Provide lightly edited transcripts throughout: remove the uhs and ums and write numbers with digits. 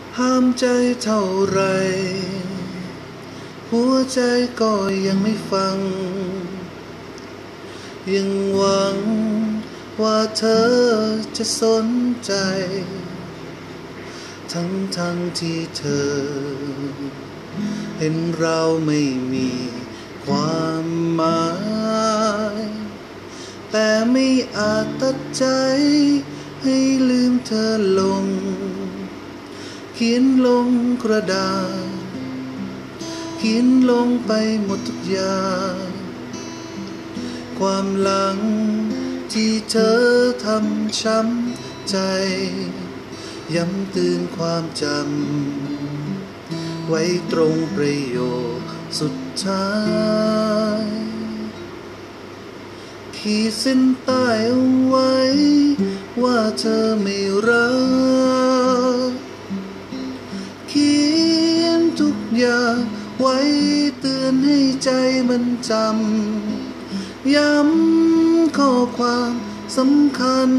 ห้ามใจเท่าไรหัวใจก็ยังไม่ฟังยังหวังว่าเธอจะสนใจทั้งที่เธอเห็นเราไม่มีความหมายแต่ไม่อาจตัดใจให้ลืมเธอลงเขียนลงกระดาษเขียนลงไปหมดทุกอย่างความหลังที่เธอทำช้ำใจย้ำเตือนความจำไว้ตรงประโยคสุดท้ายขีดเส้นใต้เอาไว้ว่าเธอไม่รักเขียนทุกอย่างไว้เตือนให้ใจมันจำย้ำข้อความสำคัญ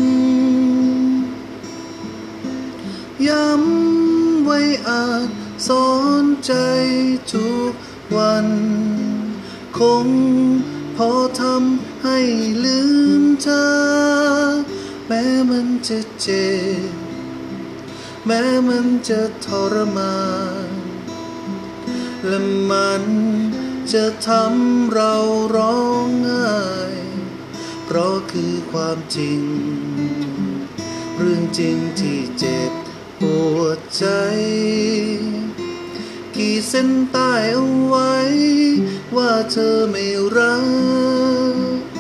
ย้ำไว้อ่านสอนใจทุกวันคงพอทำให้ลืมเธอแม้มันจะเจ็บแม้มันจะทรมานและมันจะทำเราร้องไห้เพราะคือความจริงเรื่องจริงที่เจ็บปวดใจขีดเส้นใต้เอาไว้ว่าเธอไม่รัก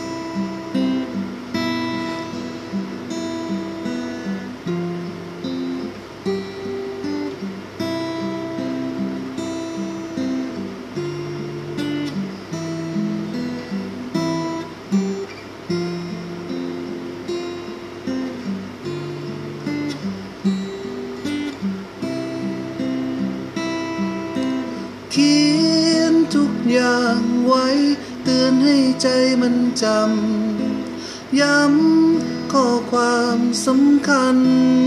เขียนทุกอย่างไว้เตือนให้ใจมันจำย้ำข้อความสำคัญ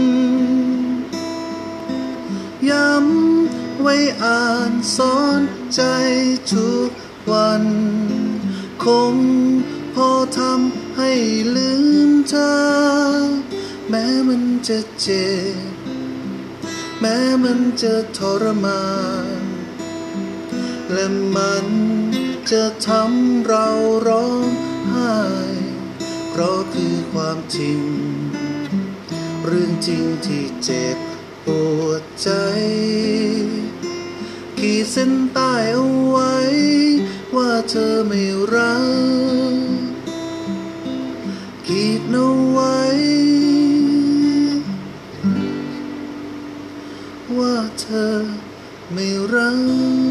ย้ำไว้อ่านสอนใจทุกวันคงพอทำให้ลืมเธอแม้มันจะเจ็บแม้มันจะทรมานและมันจะทำเราร้องไห้เพราะคือความจริงเรื่องจริงที่เจ็บปวดใจขีดเส้นใต้เอาไว้ว่าเธอไม่รักขีดเอาไว้ว่าเธอไม่รัก